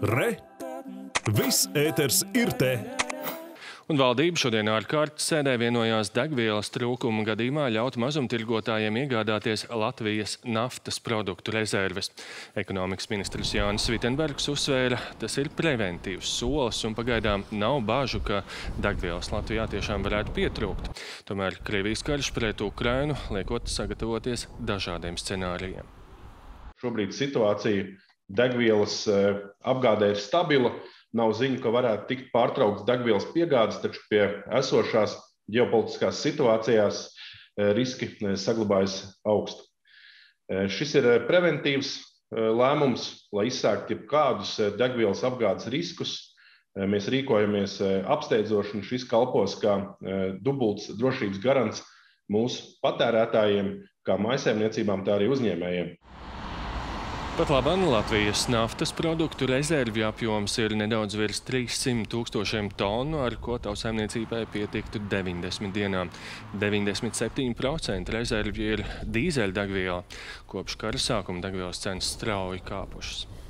Re! Viss ēters ir te! Un valdība šodien ārkārtas sēdē vienojās degvielas trūkuma gadījumā ļaut mazumtirgotājiem iegādāties Latvijas naftas produktu rezerves. Ekonomikas ministrs Jānis Vitenbergs uzsvēra, tas ir preventīvs solis un pagaidām nav bāžu, ka degvielas Latvijā tiešām varētu pietrūkt. Tomēr Krievijas karš pret Ukrainu liekot sagatavoties dažādiem scenārijiem. Šobrīd situācija degvielas apgādē ir stabila. Nav ziņu, ka varētu tikt pārtraukts degvielas piegādes, taču pie esošās ģeopolitiskās situācijās riski saglabājas augsti. Šis ir preventīvs lēmums, lai izsāktu jebkādus degvielas apgādes riskus. Mēs rīkojamies apsteidzoši, un šis kalpos kā dubults drošības garants mūsu patērētājiem, kā mājsaimniecībām, tā arī uzņēmējiem. Pat labāk Latvijas naftas produktu rezervju apjoms ir nedaudz virs 300 000 tonu, ar ko tautsaimniecībai pietiktu 90 dienām. 97% rezervju ir dīzeļdegviela. Kopš kara sākuma degvielas cenas strauji kāpušas.